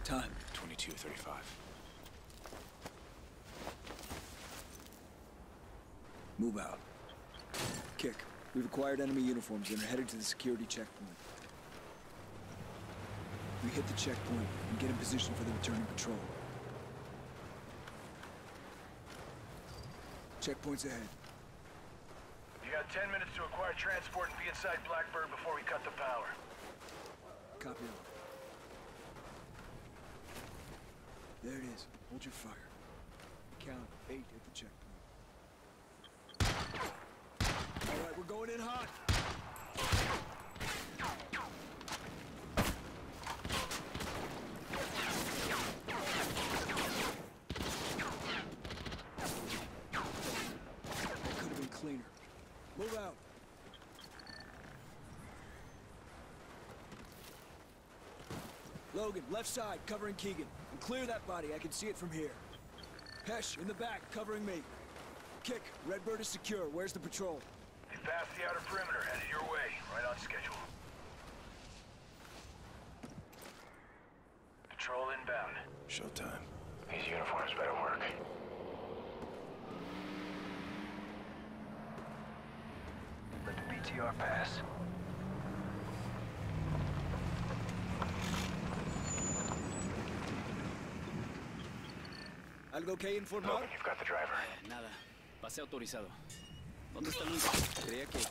Time. 22:35. Move out. Kick. We've acquired enemy uniforms and are headed to the security checkpoint. We hit the checkpoint and get in position for the returning patrol. Checkpoint's ahead. You got 10 minutes to acquire transport and be inside Blackbird before we cut the power. Copy that. There it is. Hold your fire. Count 8 at the checkpoint. All right, we're going in hot. That could have been cleaner. Move out. Logan, left side, covering Keegan. And clear that body, I can see it from here. Hesh, in the back, covering me. Kick, Redbird is secure. Where's the patrol? They passed the outer perimeter, headed your way. Right on schedule. Patrol inbound. Showtime. These uniforms better work. Let the BTR pass. ¿Algo que informar? Logan, you've got the driver. Nada. Pase autorizado. ¿Dónde está Luis? Creía que...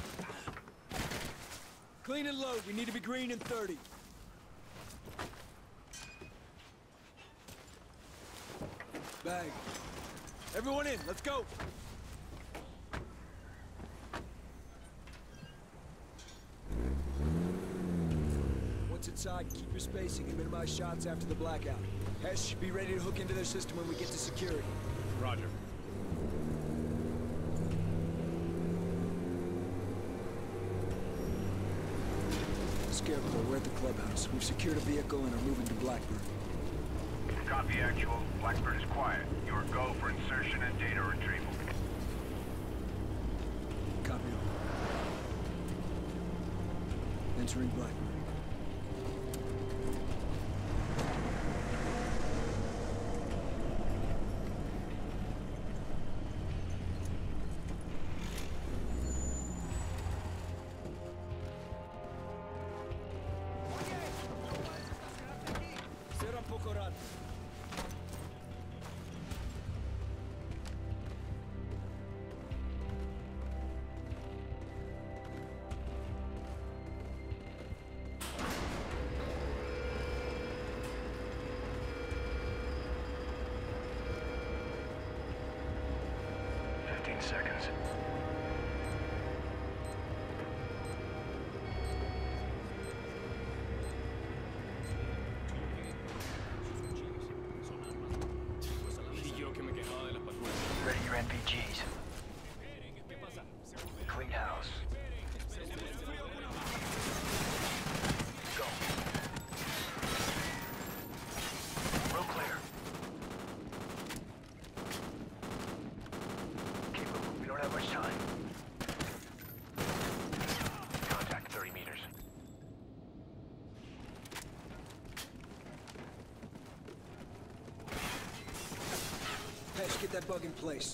Clean and load. We need to be green in 30. Bag. Everyone in. Let's go. Once inside, keep your spacing and minimize shots after the blackout. Hesh, be ready to hook into their system when we get to security. Roger. Scarecrow, we're at the clubhouse. We've secured a vehicle and are moving to Blackbird. Copy, actual. Blackbird is quiet. You are go for insertion and data retrieval. Copy all. Entering Blackbird. Será un poco rato. Seconds. Y yo que me quejaba de las patrullas. Ready your NVGs. ¿Qué pasa? Clean house. Go. Road clear. Keep moving. We don't have much time. Contact 30 meters. Hesh, get that bug in place.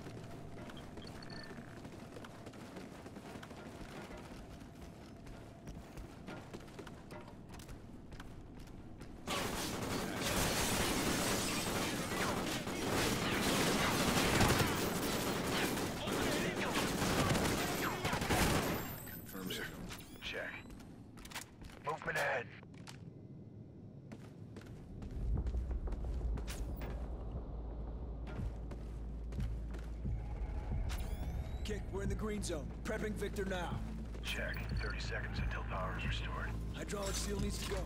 Affirmative. Check. Movement ahead. Kick, we're in the green zone. Prepping Victor now. Check. 30 seconds until power is restored. Hydraulic seal needs to go.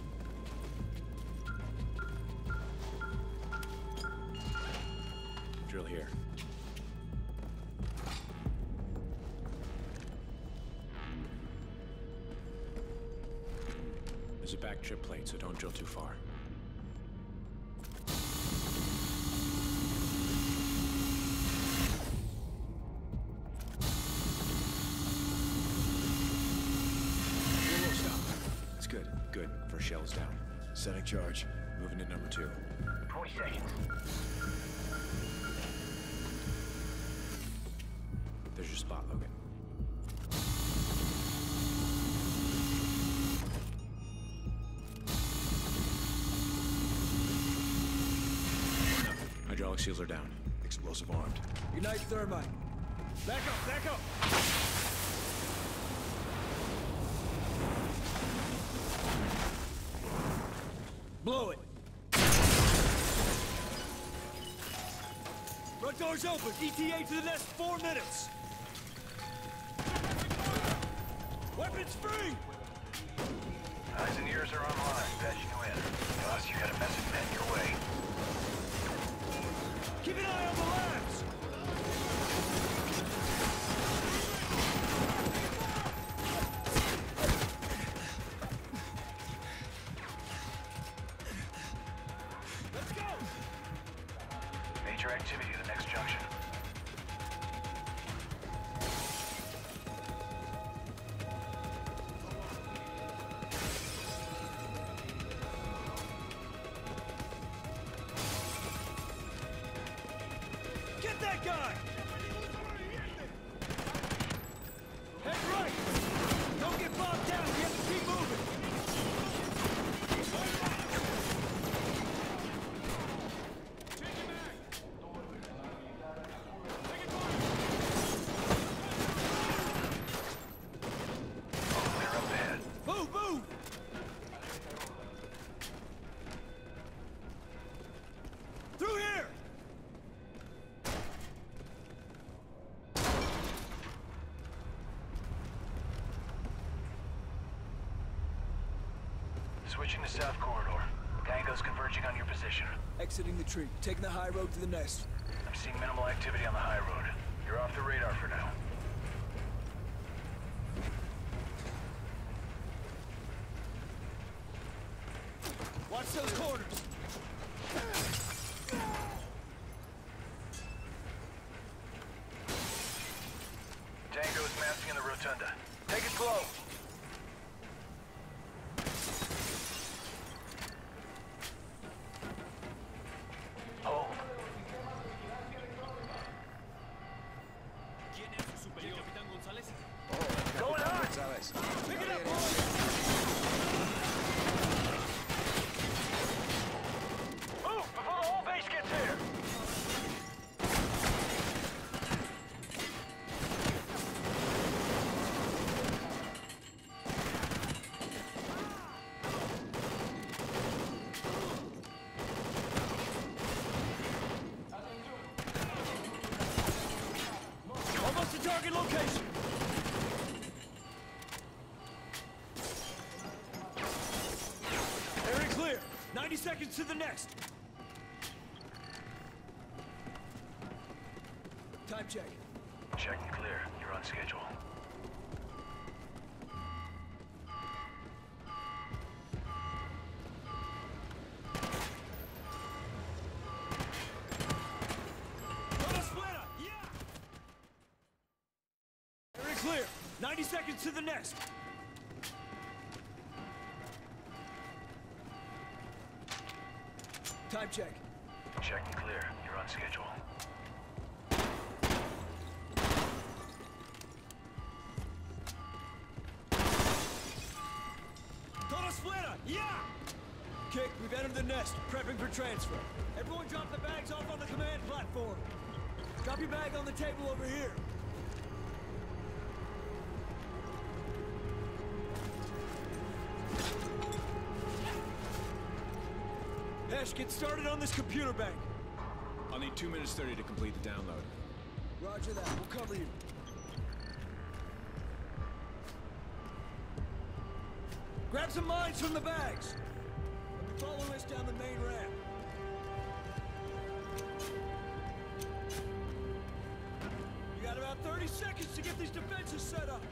Drill here. There's a back trip plate, so don't drill too far. Good. First shell is down. Setting charge. Moving to number 2. 20 seconds. There's your spot, Logan. Hydraulic seals are down. Explosive armed. Ignite thermite. Back up, back up! Blow it! Front door's open! ETA to the next 4 minutes! Weapons free! Eyes and ears are online. Patching you in. Boss, you got a message man your way. Keep an eye on the labs! Let's go! Major activity at the next junction. Get that guy! Head right! Don't get bogged down, we have to keep moving! Clear up ahead. Move, move! Through here! Switching to south corridor. Tango's converging on your position. Exiting the tree, taking the high road to the nest. I'm seeing minimal activity on the high road. You're off the radar for now. Watch those corners! Tango is massing in the rotunda. Take it slow. Hold. ¿Quién es su superior, Capitán González? Going hot! Pick it up, boys! Move before the whole base gets here! Almost to target location! Area clear! 90 seconds to the next! Time check. Check and clear. You're on schedule. Todos fuera! Yeah! Area clear! 90 seconds to the next! Time check. Check and clear. You're on schedule. Todos fuera! Yeah! Kick, we've entered the nest, prepping for transfer. Everyone drop the bags off on the command platform. Drop your bag on the table over here. Hesh, get started on this computer bank. I'll need 2 minutes 30 to complete the download. Roger that, we'll cover you. Grab some mines from the bags. Follow us down the main ramp. You got about 30 seconds to get these defenses set up.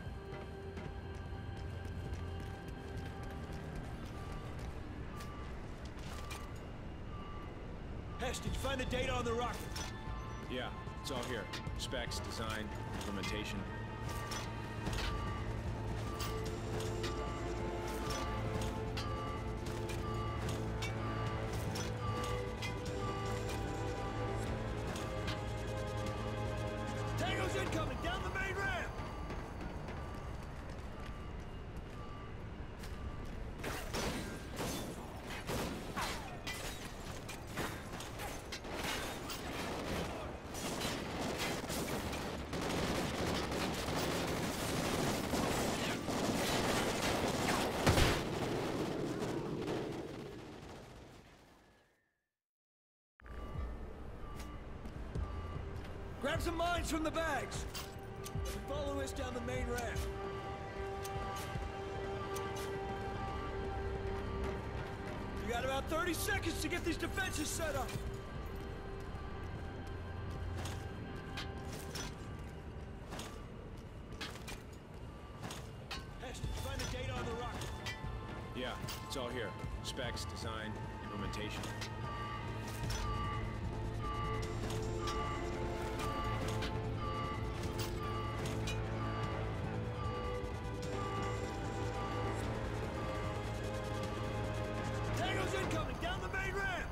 Hesh, did you find the data on the rocket? Yeah, it's all here. Specs, design, implementation. Grab some mines from the bags. Follow us down the main ramp. You got about 30 seconds to get these defenses set up. Hesh, did you find the data on the rocket? Yeah, it's all here. Specs, design, implementation. Tango's incoming, down the main ramp!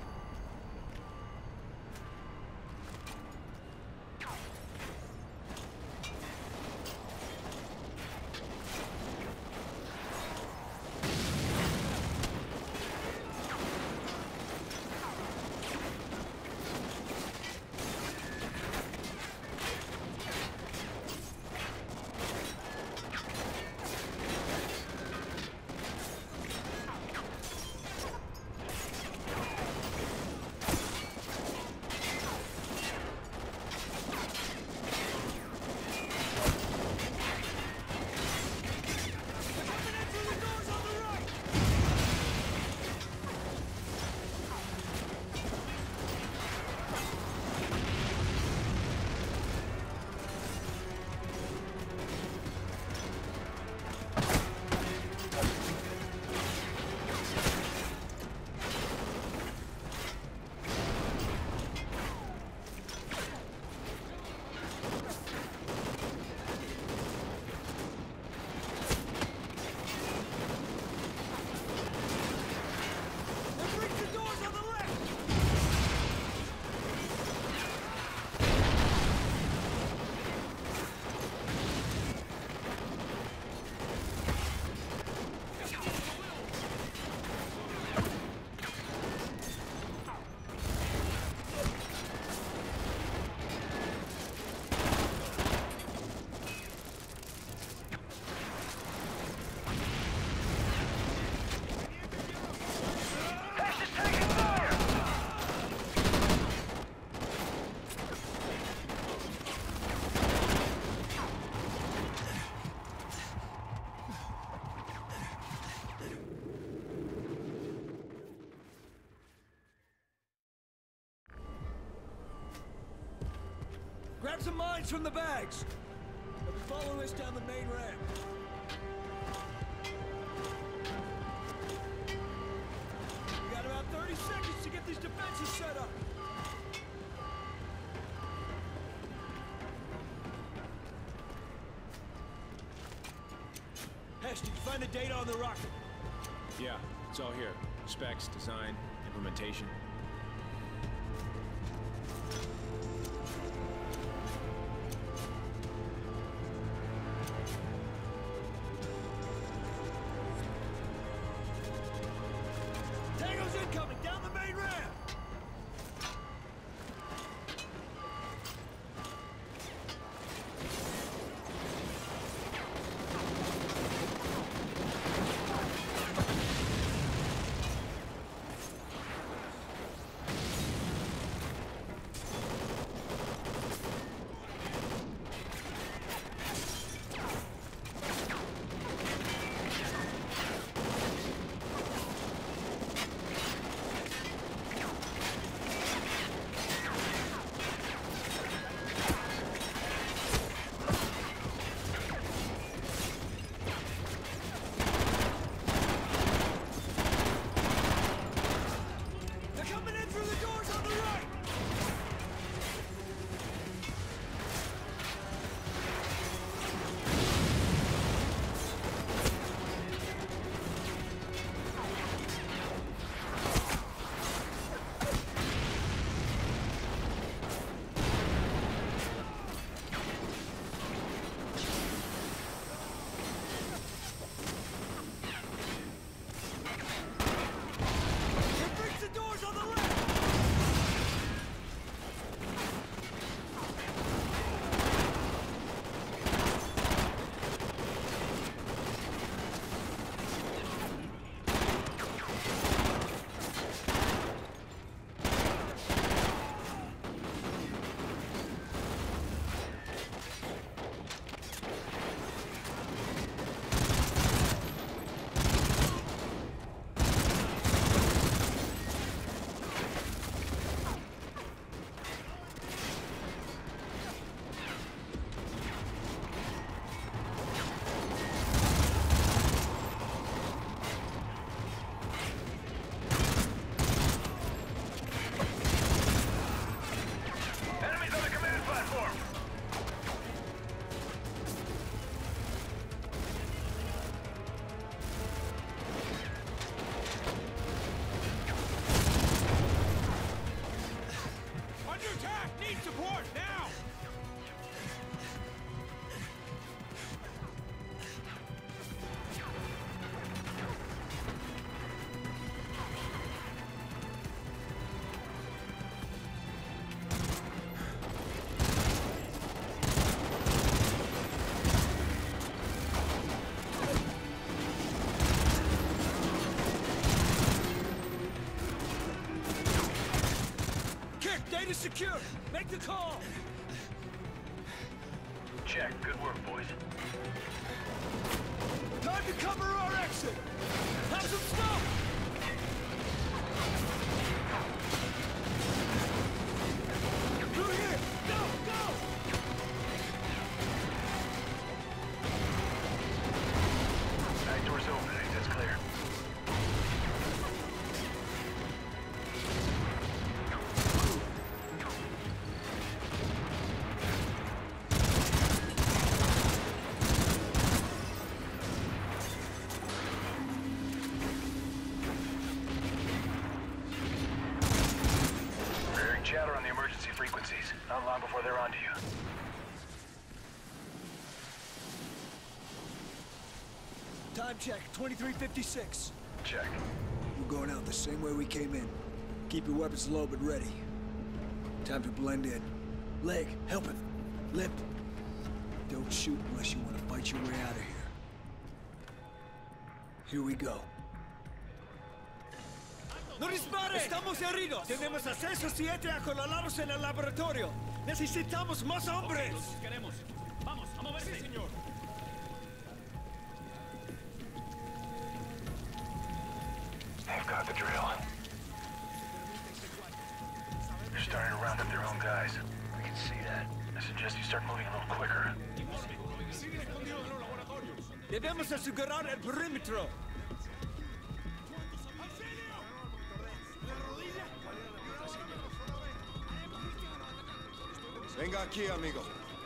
Grab some mines from the bags. They'll be following us down the main ramp. We got about 30 seconds to get these defenses set up. Hesh, did you find the data on the rocket? Yeah, it's all here. Specs, design, implementation. Tango's incoming, down the main ramp! is secure. Make the call. Check. Good work, boys. Time to cover our exit. Have some smoke. Through here. Go, go. Back door's open. Exit's clear. Chatter on the emergency frequencies. Not long before they're onto you. Time check, 23:56. Check. We're going out the same way we came in. Keep your weapons low but ready. Time to blend in. Leg, help him. Lip. Don't shoot unless you want to fight your way out of here. Here we go. ¡No dispare! ¡Estamos heridos! Tenemos acceso 7 acolalados en el laboratorio. Necesitamos más hombres. Los queremos. Vamos, a moverse. Sí, señor. They've got the drill. They're starting to round up their own guys. We can see that. I suggest you start moving a little quicker. Debemos asegurar el perímetro. Venga aquí, amigo.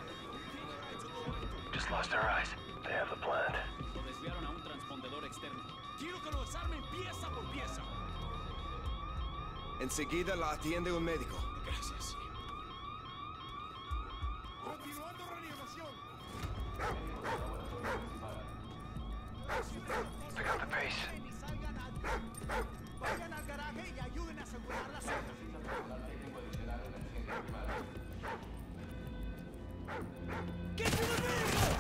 Just lost our eyes. They have the plan. Lo desviaron a un transpondedor externo. Quiero que lo desarmen pieza por pieza. Enseguida la atiende un médico. Gracias. Continuando reanimación. Pick up the pace. Vayan al garaje y ayuden a asegurar la zona. Get to the vehicle!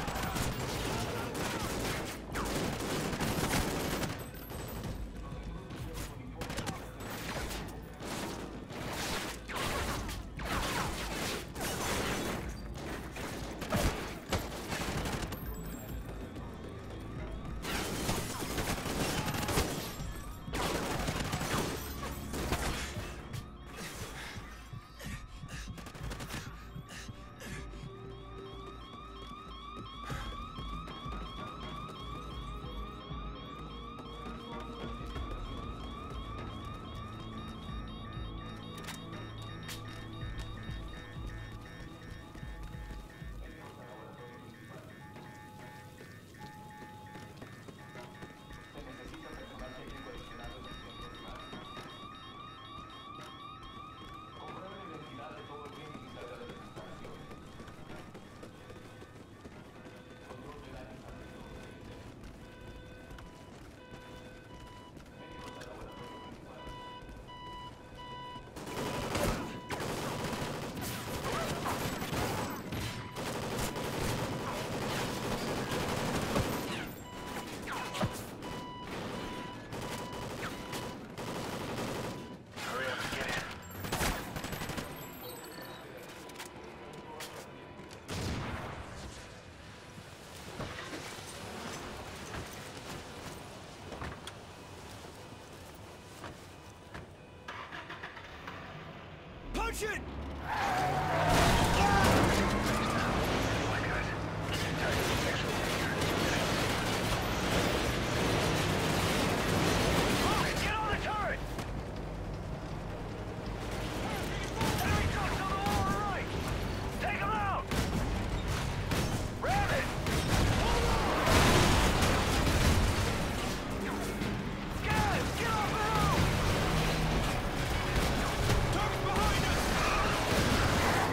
Punch it! Get on the turret! Enemy troops on the lower right! Take them out! Ram it! Guys, get off the road! Turret behind us!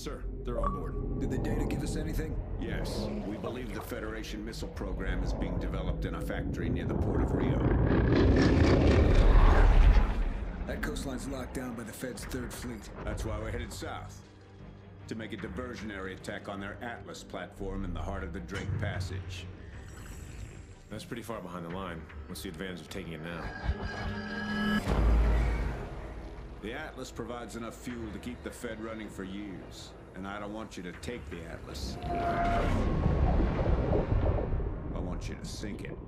Sir, they're on board. Did the data give us anything? Yes, we believe the Federation missile program is being developed in a factory near the port of Rio. That coastline's locked down by the Fed's Third Fleet. That's why we're headed south. To make a diversionary attack on their Atlas platform in the heart of the Drake Passage. That's pretty far behind the line. What's the advantage of taking it now? The Atlas provides enough fuel to keep the Fed running for years. And I don't want you to take the Atlas. I want you to sink it.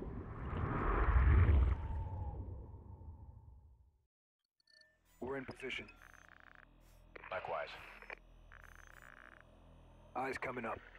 We're in position. Likewise. Eyes coming up.